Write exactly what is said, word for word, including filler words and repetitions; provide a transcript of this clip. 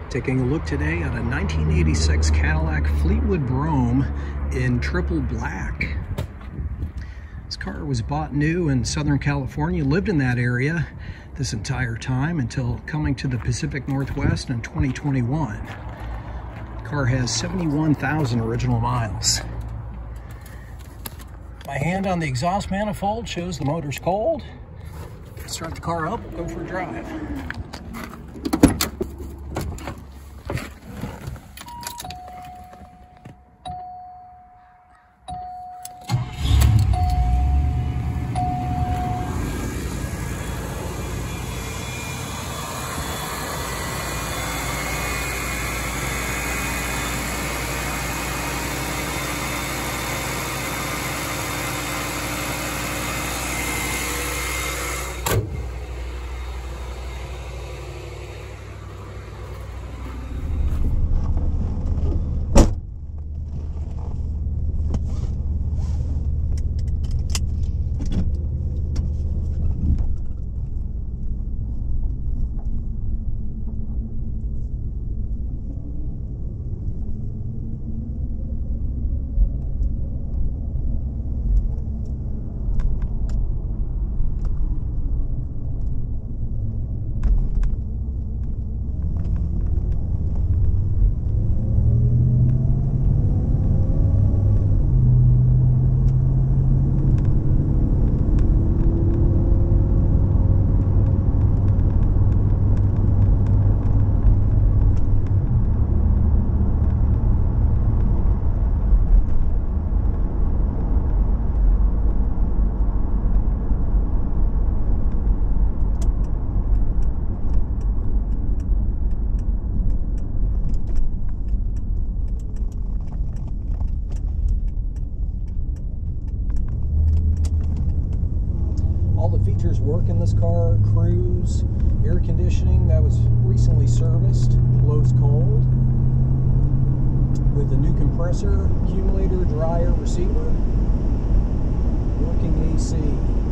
Taking a look today at a nineteen eighty-six Cadillac Fleetwood Brougham in triple black. This car was bought new in Southern California, lived in that area this entire time until coming to the Pacific Northwest in twenty twenty-one. The car has seventy-one thousand original miles. My hand on the exhaust manifold shows the motor's cold. Start the car up, go for a drive. All the features work in this car: cruise, air conditioning that was recently serviced, blows cold, with a new compressor, accumulator, dryer, receiver, working A C.